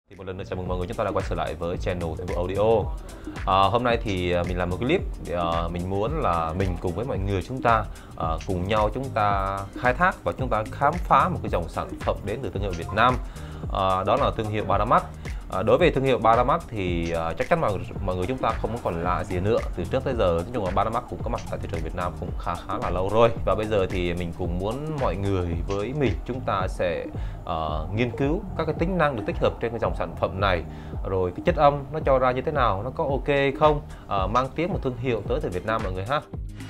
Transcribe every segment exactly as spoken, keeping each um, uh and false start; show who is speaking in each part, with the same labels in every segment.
Speaker 1: Thì một lần nữa chào mừng mọi người, chúng ta đã quay trở lại với channel Thiên Vũ Audio. À, hôm nay thì mình làm một clip để uh, mình muốn là mình cùng với mọi người chúng ta uh, cùng nhau chúng ta khai thác và chúng ta khám phá một cái dòng sản phẩm đến từ thương hiệu Việt Nam. Uh, đó là thương hiệu Baramax. À, đối với thương hiệu Baramax thì uh, chắc chắn mọi, mọi người chúng ta không còn lạ gì nữa. Từ trước tới giờ, nói chung là Baramax cũng có mặt tại thị trường Việt Nam cũng khá khá là lâu rồi. Và bây giờ thì mình cũng muốn mọi người với mình chúng ta sẽ uh, nghiên cứu các cái tính năng được tích hợp trên cái dòng sản phẩm này, rồi cái chất âm nó cho ra như thế nào, nó có ok không, uh, mang tiếng một thương hiệu tới từ Việt Nam mọi người ha.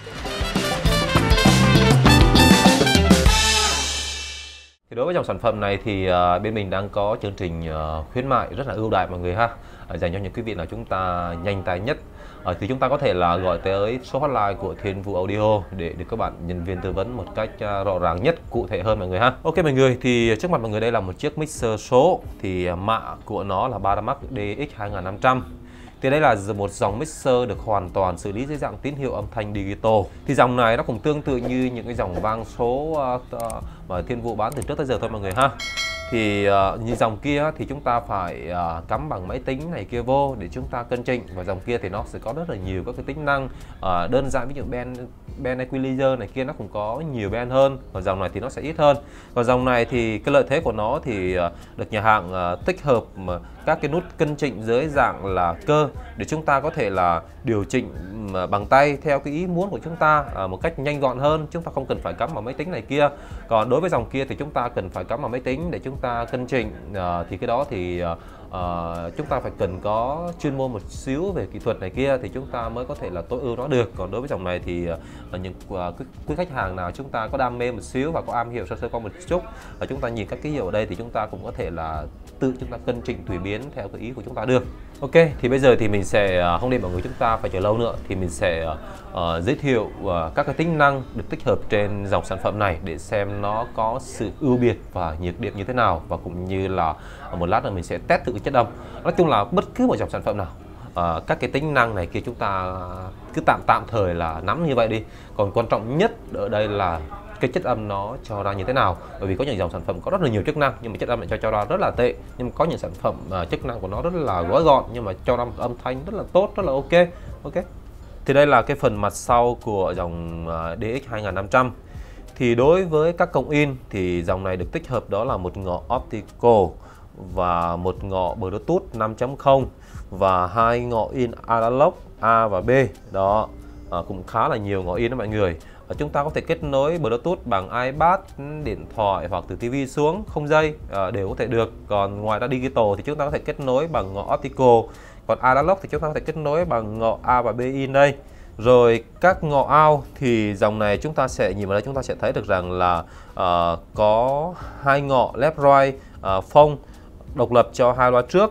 Speaker 1: Thì đối với dòng sản phẩm này thì uh, bên mình đang có chương trình uh, khuyến mại rất là ưu đãi mọi người ha, uh, dành cho những quý vị nào chúng ta nhanh tay nhất. Uh, thì chúng ta có thể là gọi tới số hotline của Thiên Vũ Audio để được các bạn nhân viên tư vấn một cách uh, rõ ràng nhất, cụ thể hơn mọi người ha. Ok mọi người, thì trước mặt mọi người đây là một chiếc mixer số, thì uh, mã của nó là Baramax D X hai năm trăm. Thì đây là một dòng mixer được hoàn toàn xử lý dưới dạng tín hiệu âm thanh digital. Thì dòng này nó cũng tương tự như những cái dòng vang số uh, uh, mà Thiên Vũ bán từ trước tới giờ thôi mọi người ha. Thì uh, như dòng kia thì chúng ta phải uh, cắm bằng máy tính này kia vô để chúng ta cân chỉnh, và dòng kia thì nó sẽ có rất là nhiều các cái tính năng uh, đơn giản, ví dụ band band equalizer này kia nó cũng có nhiều band hơn, còn dòng này thì nó sẽ ít hơn. Còn dòng này thì cái lợi thế của nó thì uh, được nhà hàng uh, tích hợp uh, các cái nút cân chỉnh dưới dạng là cơ để chúng ta có thể là điều chỉnh uh, bằng tay theo cái ý muốn của chúng ta uh, một cách nhanh gọn hơn, chúng ta không cần phải cắm vào máy tính này kia. Còn đối với dòng kia thì chúng ta cần phải cắm vào máy tính để chúng ta cân chỉnh, uh, thì cái đó thì uh, uh, chúng ta phải cần có chuyên môn một xíu về kỹ thuật này kia thì chúng ta mới có thể là tối ưu nó được. Còn đối với dòng này thì uh, những uh, quý khách hàng nào chúng ta có đam mê một xíu và có am hiểu sơ sơ qua một chút, và chúng ta nhìn các ký hiệu ở đây thì chúng ta cũng có thể là tự chúng ta cân chỉnh tùy biến theo cái ý của chúng ta được. Ok, thì bây giờ thì mình sẽ uh, không để mọi người chúng ta phải chờ lâu nữa, thì mình sẽ uh, uh, giới thiệu uh, các cái tính năng được tích hợp trên dòng sản phẩm này để xem nó có sự ưu biệt và nhược điểm như thế nào, và cũng như là uh, một lát nữa mình sẽ test thử cái chất âm. Nói chung là bất cứ một dòng sản phẩm nào, uh, các cái tính năng này kia chúng ta cứ tạm tạm thời là nắm như vậy đi. Còn quan trọng nhất ở đây là cái chất âm nó cho ra như thế nào, bởi vì có những dòng sản phẩm có rất là nhiều chức năng nhưng mà chất âm lại cho cho ra rất là tệ, nhưng mà có những sản phẩm uh, chức năng của nó rất là gói gọn nhưng mà cho ra một âm thanh rất là tốt, rất là ok. Ok, thì đây là cái phần mặt sau của dòng uh, D X hai năm trăm. Thì đối với các công in thì dòng này được tích hợp đó là một ngõ optical và một ngõ Bluetooth năm chấm không và hai ngõ in analog A và B đó. À, cũng khá là nhiều ngõ in đó mọi người. À, chúng ta có thể kết nối Bluetooth bằng iPad, điện thoại hoặc từ ti vi xuống không dây à, đều có thể được. Còn ngoài ra digital thì chúng ta có thể kết nối bằng ngõ optical, còn analog thì chúng ta có thể kết nối bằng ngõ A và B in đây. Rồi các ngõ out thì dòng này chúng ta sẽ nhìn vào đây, chúng ta sẽ thấy được rằng là uh, có hai ngõ left right uh, phông độc lập cho hai loa trước,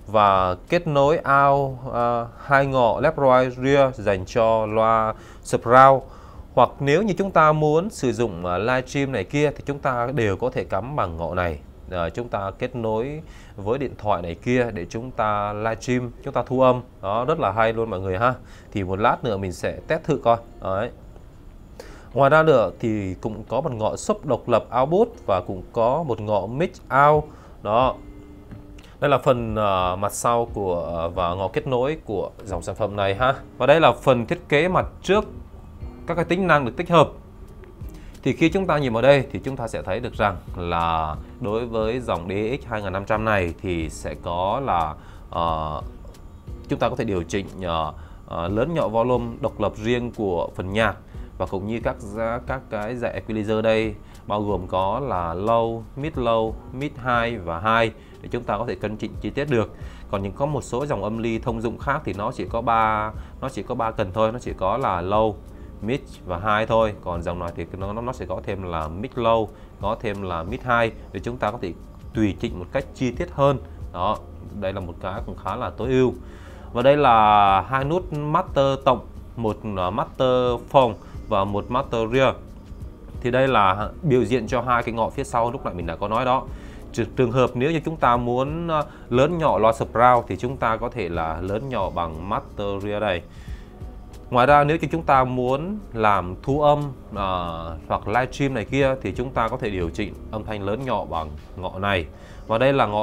Speaker 1: và kết nối out uh, hai ngõ left right rear dành cho loa surround. Hoặc nếu như chúng ta muốn sử dụng uh, livestream này kia thì chúng ta đều có thể cắm bằng ngõ này. Uh, chúng ta kết nối với điện thoại này kia để chúng ta livestream, chúng ta thu âm, đó rất là hay luôn mọi người ha. Thì một lát nữa mình sẽ test thử coi. Đấy. Ngoài ra nữa thì cũng có một ngõ sub độc lập output và cũng có một ngõ mix out đó. Đây là phần uh, mặt sau của uh, và ngõ kết nối của dòng sản phẩm này ha. Và đây là phần thiết kế mặt trước, các cái tính năng được tích hợp. Thì khi chúng ta nhìn vào đây thì chúng ta sẽ thấy được rằng là đối với dòng D X hai năm trăm này thì sẽ có là uh, chúng ta có thể điều chỉnh uh, uh, lớn nhỏ volume độc lập riêng của phần nhạc, và cũng như các các cái dải equalizer đây bao gồm có là low, mid low, mid high và high để chúng ta có thể cân chỉnh chi tiết được. Còn những có một số dòng âm ly thông dụng khác thì nó chỉ có ba nó chỉ có ba cần thôi, nó chỉ có là low, mid và high thôi. Còn dòng này thì nó nó sẽ có thêm là mid low, có thêm là mid high để chúng ta có thể tùy chỉnh một cách chi tiết hơn. Đó, đây là một cái cũng khá là tối ưu. Và đây là hai nút master tổng, một master phone và một master rear. Thì đây là biểu diện cho hai cái ngõ phía sau lúc nãy mình đã có nói đó. Trường hợp nếu như chúng ta muốn lớn nhỏ loa surround thì chúng ta có thể là lớn nhỏ bằng master rear đây. Ngoài ra nếu như chúng ta muốn làm thu âm uh, hoặc livestream này kia thì chúng ta có thể điều chỉnh âm thanh lớn nhỏ bằng ngõ này. Và đây là ngõ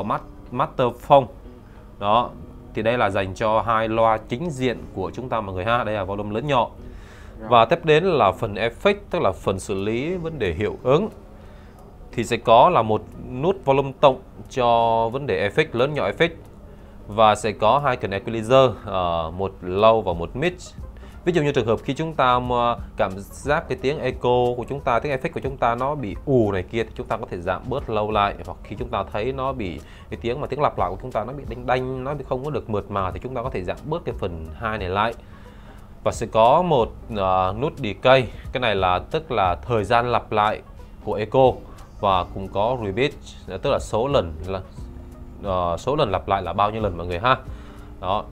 Speaker 1: Master Phone. Đó, thì đây là dành cho hai loa chính diện của chúng ta mọi người ha. Đây là volume lớn nhỏ. Và tiếp đến là phần effect, tức là phần xử lý vấn đề hiệu ứng. Thì sẽ có là một nút volume tổng cho vấn đề effect lớn nhỏ effect. Và sẽ có hai cần equalizer, uh, một low và một mid. Ví dụ như trường hợp khi chúng ta cảm giác cái tiếng echo của chúng ta, tiếng effect của chúng ta nó bị ù này kia, thì chúng ta có thể giảm bớt low lại. Hoặc khi chúng ta thấy nó bị cái tiếng mà tiếng lặp lại của chúng ta nó bị đanh đanh, nó bị không có được mượt mà, thì chúng ta có thể giảm bớt cái phần hai này lại. Và sẽ có một uh, nút decay, cái này là tức là thời gian lặp lại của echo, và cũng có repeat, tức là số lần là uh, số lần lặp lại là bao nhiêu lần mọi người ha. Đó.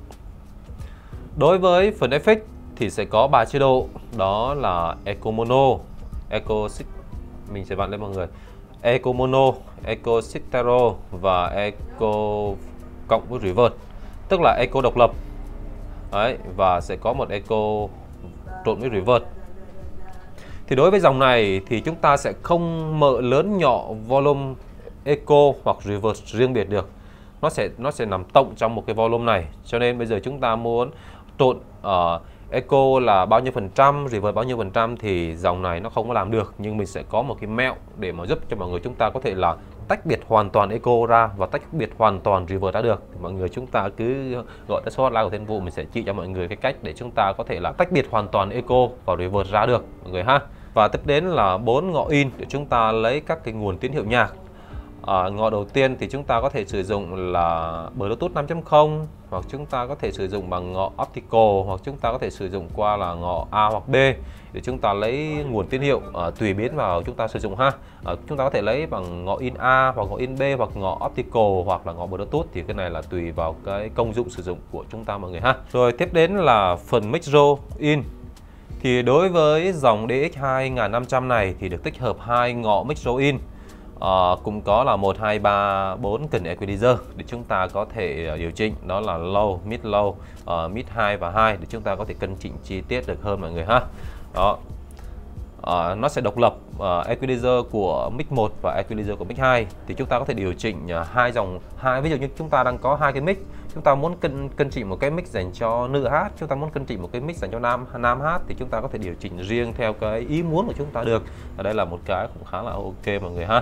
Speaker 1: Đối với phần effect thì sẽ có ba chế độ, đó là Echo Mono, Echo mình sẽ vặn lên mọi người, Echo Mono, Echo Stereo và Echo cộng với Reverse, tức là Echo độc lập. Đấy, và sẽ có một Echo trộn với Reverse. Thì đối với dòng này thì chúng ta sẽ không mở lớn nhỏ volume Echo hoặc Reverse riêng biệt được. Nó sẽ nó sẽ nằm tổng trong một cái volume này. Cho nên bây giờ chúng ta muốn trộn ở uh, Echo là bao nhiêu phần trăm, Reverse bao nhiêu phần trăm thì dòng này nó không có làm được. Nhưng mình sẽ có một cái mẹo để mà giúp cho mọi người chúng ta có thể là tách biệt hoàn toàn Echo ra và tách biệt hoàn toàn Reverse ra được. Thì mọi người chúng ta cứ gọi tới số hotline của Thiên Vũ, mình sẽ chỉ cho mọi người cái cách để chúng ta có thể là tách biệt hoàn toàn Echo và Reverse ra được mọi người ha. Và tiếp đến là bốn ngõ in để chúng ta lấy các cái nguồn tín hiệu nhạc. À, ngõ đầu tiên thì chúng ta có thể sử dụng là Bluetooth năm chấm không, hoặc chúng ta có thể sử dụng bằng ngõ optical, hoặc chúng ta có thể sử dụng qua là ngõ A hoặc B để chúng ta lấy nguồn tín hiệu, à, tùy biến vào chúng ta sử dụng ha. À, chúng ta có thể lấy bằng ngõ in A hoặc ngõ in B hoặc ngõ optical hoặc là ngõ Bluetooth, thì cái này là tùy vào cái công dụng sử dụng của chúng ta mọi người ha. Rồi tiếp đến là phần micro in. Thì đối với dòng D X hai năm trăm này thì được tích hợp hai ngõ micro in. À, cũng có là một, hai, ba, bốn cần equalizer để chúng ta có thể điều chỉnh, đó là low, mid low, uh, mid hai và hai để chúng ta có thể cân chỉnh chi tiết được hơn mọi người ha. Đó. À, nó sẽ độc lập uh, equalizer của mic một và equalizer của mic hai, thì chúng ta có thể điều chỉnh uh, hai dòng hai. Ví dụ như chúng ta đang có hai cái mic, chúng ta muốn cân cân chỉnh một cái mic dành cho nữ hát, chúng ta muốn cân chỉnh một cái mic dành cho nam nam hát, thì chúng ta có thể điều chỉnh riêng theo cái ý muốn của chúng ta được. Ở đây là một cái cũng khá là ok mọi người ha.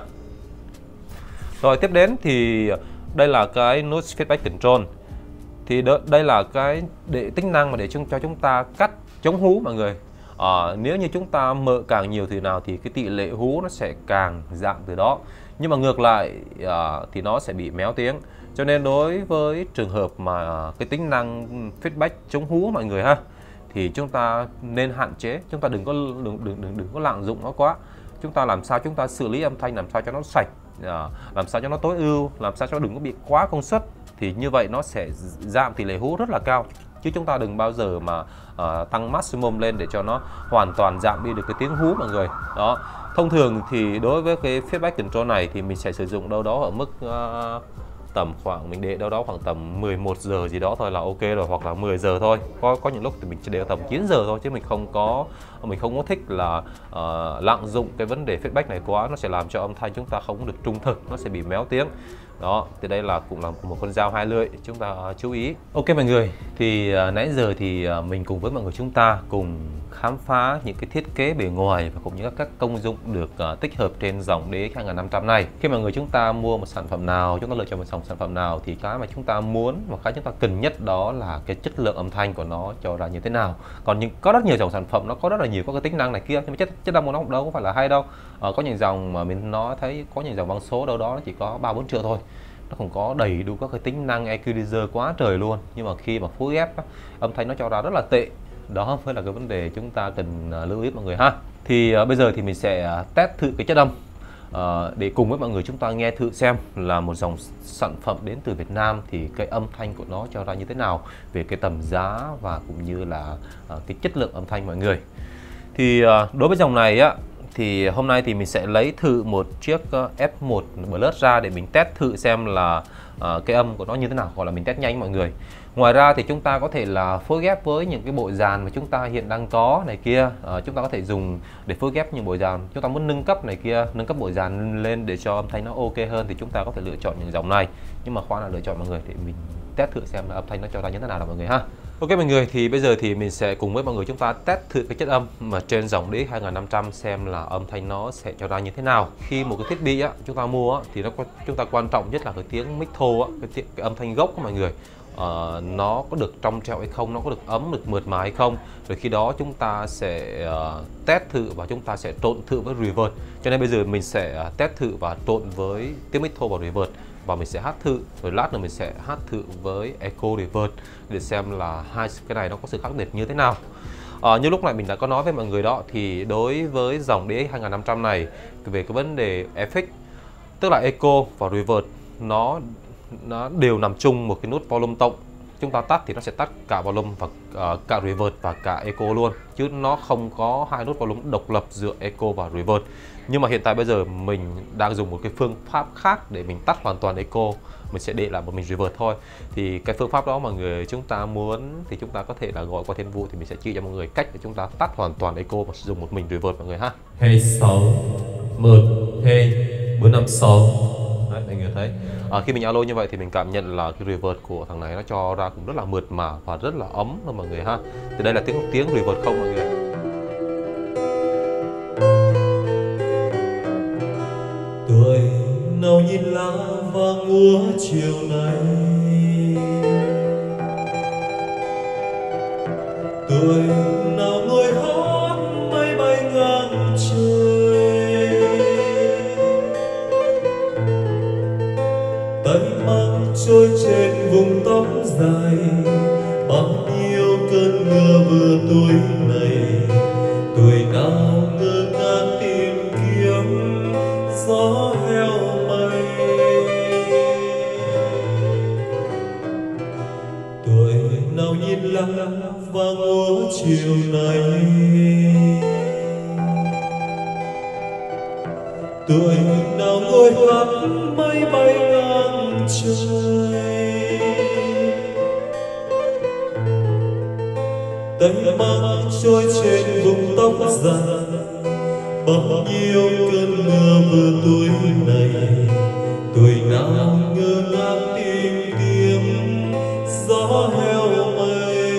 Speaker 1: Rồi tiếp đến thì đây là cái nút feedback control. Thì đ đây là cái để tính năng mà để chúng cho chúng ta cắt chống hú mọi người. À, nếu như chúng ta mở càng nhiều từ nào thì cái tỷ lệ hú nó sẽ càng giảm từ đó. Nhưng mà ngược lại à, thì nó sẽ bị méo tiếng. Cho nên đối với trường hợp mà cái tính năng feedback chống hú mọi người ha, thì chúng ta nên hạn chế, chúng ta đừng có đừng đừng đừng, đừng có lạm dụng nó quá. Chúng ta làm sao chúng ta xử lý âm thanh làm sao cho nó sạch, à, làm sao cho nó tối ưu, làm sao cho nó đừng có bị quá công suất, thì như vậy nó sẽ giảm tỷ lệ hú rất là cao. Chứ chúng ta đừng bao giờ mà uh, tăng maximum lên để cho nó hoàn toàn giảm đi được cái tiếng hú mọi người. Đó. Thông thường thì đối với cái feedback control này thì mình sẽ sử dụng đâu đó ở mức uh, tầm khoảng mình để đâu đó khoảng tầm mười một giờ gì đó thôi là ok rồi, hoặc là mười giờ thôi. Có có những lúc thì mình chỉ để tầm chín giờ thôi, chứ mình không có mình không có thích là uh, lạm dụng cái vấn đề feedback này quá, nó sẽ làm cho âm thanh chúng ta không được trung thực, nó sẽ bị méo tiếng. Đó, thì đây là cũng là một con dao hai lưỡi, chúng ta uh, chú ý. Ok mọi người, thì uh, nãy giờ thì uh, mình cùng với mọi người chúng ta cùng khám phá những cái thiết kế bề ngoài và cũng như các công dụng được uh, tích hợp trên dòng D X hai năm trăm này. Khi mọi người chúng ta mua một sản phẩm nào, chúng ta lựa chọn một dòng sản phẩm nào thì cái mà chúng ta muốn và cái chúng ta cần nhất đó là cái chất lượng âm thanh của nó cho ra như thế nào. Còn những có rất nhiều dòng sản phẩm nó có rất là nhiều các cái tính năng này kia, nhưng mà chất chất âm của nó đâu có phải là hay đâu. Uh, có những dòng mà mình nói thấy có những dòng băng số đâu đó nó chỉ có ba bốn triệu thôi, nó không có đầy đủ các cái tính năng equalizer quá trời luôn, nhưng mà khi mà phối ghép âm thanh nó cho ra rất là tệ. Đó mới là cái vấn đề chúng ta cần uh, lưu ý mọi người ha. Thì uh, bây giờ thì mình sẽ uh, test thử cái chất âm uh, để cùng với mọi người chúng ta nghe thử xem là một dòng sản phẩm đến từ Việt Nam thì cái âm thanh của nó cho ra như thế nào, về cái tầm giá và cũng như là uh, cái chất lượng âm thanh mọi người. Thì uh, đối với dòng này á, thì hôm nay thì mình sẽ lấy thử một chiếc F một Plus ra để mình test thử xem là uh, cái âm của nó như thế nào, gọi là mình test nhanh mọi người. Ngoài ra thì chúng ta có thể là phối ghép với những cái bộ dàn mà chúng ta hiện đang có này kia. Uh, chúng ta có thể dùng để phối ghép những bộ dàn chúng ta muốn nâng cấp này kia, nâng cấp bộ dàn lên để cho âm thanh nó ok hơn thì chúng ta có thể lựa chọn những dòng này. Nhưng mà khoan là lựa chọn mọi người thì mình test thử xem là âm thanh nó cho ra như thế nào là mọi người ha. Ok mọi người, thì bây giờ thì mình sẽ cùng với mọi người chúng ta test thử cái chất âm mà trên dòng đê ích hai năm trăm xem là âm thanh nó sẽ cho ra như thế nào. Khi một cái thiết bị á, chúng ta mua á, thì nó chúng ta quan trọng nhất là cái tiếng mic thô á, cái, cái âm thanh gốc của mọi người. Uh, nó có được trong trẻo hay không, nó có được ấm, được mượt mà hay không. Rồi khi đó chúng ta sẽ uh, test thử và chúng ta sẽ trộn thử với reverb. Cho nên bây giờ mình sẽ uh, test thử và trộn với tiếng mic thô và reverb, và mình sẽ hát thử, rồi lát nữa mình sẽ hát thử với echo reverb để xem là hai cái này nó có sự khác biệt như thế nào. À, như lúc này mình đã có nói với mọi người đó, thì đối với dòng đê ích hai năm trăm này về cái vấn đề effect, tức là echo và reverb nó nó đều nằm chung một cái nút volume tổng. Chúng ta tắt thì nó sẽ tắt cả volume và uh, cả reverb và cả echo luôn, chứ nó không có hai nút volume độc lập giữa echo và reverb. Nhưng mà hiện tại bây giờ mình đang dùng một cái phương pháp khác để mình tắt hoàn toàn echo, mình sẽ để lại một mình reverb thôi. Thì cái phương pháp đó mọi người chúng ta muốn thì chúng ta có thể là gọi qua Thiên Vũ, thì mình sẽ chỉ cho mọi người cách để chúng ta tắt hoàn toàn echo và sử dụng một mình reverb mọi người ha. Hai sáu một hai bốn năm sáu. Đấy, mọi người thấy à, khi mình alo như vậy thì mình cảm nhận là cái reverb của thằng này nó cho ra cũng rất là mượt mà và rất là ấm luôn mọi người ha. Thì đây là tiếng tiếng reverb không mọi người.
Speaker 2: Tuổi nào nhìn lá vàng úa chiều nay, tuổi nào ngồi hót mây bay ngang trời, tay mang trôi trên vùng tóc dài, bao nhiêu cơn mưa vừa tuổi này. Tuổi nào ngơ ngác tìm kiếm gió heo mây, tuổi nào nhìn lá vàng úa chiều nay, tuổi nào ngồi hát mây bay ngang trời, tay mang trôi trên vùng tóc dài, bao nhiêu cơn mưa vừa tuổi này. Tuổi nào ngơ ngác tìm kiếm gió heo mây.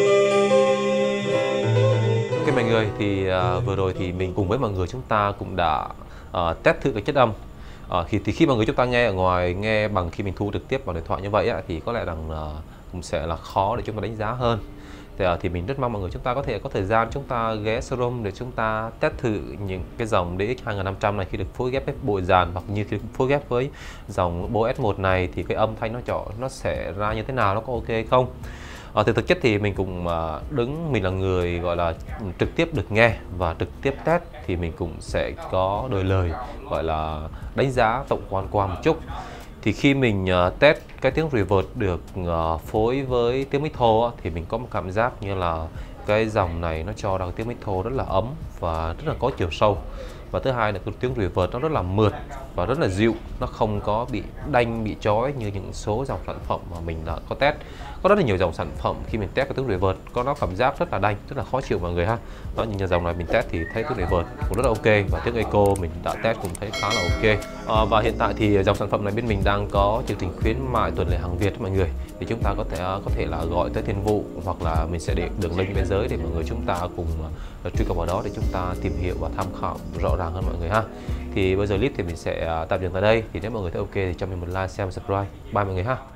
Speaker 1: Ok mọi người, thì uh, vừa rồi thì mình cùng với mọi người chúng ta cũng đã uh, test thử cái chất âm. Uh, thì, thì khi mọi người chúng ta nghe ở ngoài, nghe bằng khi mình thu trực tiếp bằng điện thoại như vậy á, thì có lẽ rằng uh, cũng sẽ là khó để chúng ta đánh giá hơn. Thì, thì mình rất mong mọi người chúng ta có thể có thời gian chúng ta ghé showroom để chúng ta test thử những cái dòng đê ích hai năm trăm này khi được phối ghép với bộ dàn, hoặc như khi được phối ghép với dòng Bose ét một này thì cái âm thanh nó chọn nó sẽ ra như thế nào, nó có ok không. À, thì thực chất thì mình cũng đứng, mình là người gọi là trực tiếp được nghe và trực tiếp test, thì mình cũng sẽ có đôi lời gọi là đánh giá tổng quan qua một chút. Thì khi mình uh, test cái tiếng reverb được uh, phối với tiếng mic thô thì mình có một cảm giác như là cái dòng này nó cho ra cái tiếng mic thô rất là ấm và rất là có chiều sâu. Và thứ hai là cái tiếng reverb nó rất là mượt và rất là dịu, nó không có bị đanh, bị chói như những số dòng sản phẩm mà mình đã có test. Có rất là nhiều dòng sản phẩm khi mình test cái tiếng reverb có nó cảm giác rất là đanh, rất là khó chịu mọi người ha. Đó, nhưng dòng này mình test thì thấy tiếng reverb cũng rất là ok, và tiếng echo mình đã test cũng thấy khá là ok. À, và hiện tại thì dòng sản phẩm này bên mình đang có chương trình khuyến mại tuần lễ hàng Việt mọi người, thì chúng ta có thể có thể là gọi tới Thiên Vũ, hoặc là mình sẽ để đường link bên dưới để mọi người chúng ta cùng uh, truy cập vào đó để chúng ta tìm hiểu và tham khảo rõ ràng hơn mọi người ha. Thì bây giờ clip thì mình sẽ uh, tạm dừng tại đây. Thì nếu mọi người thấy ok thì cho mình một like, share, subscribe. Bye mọi người ha.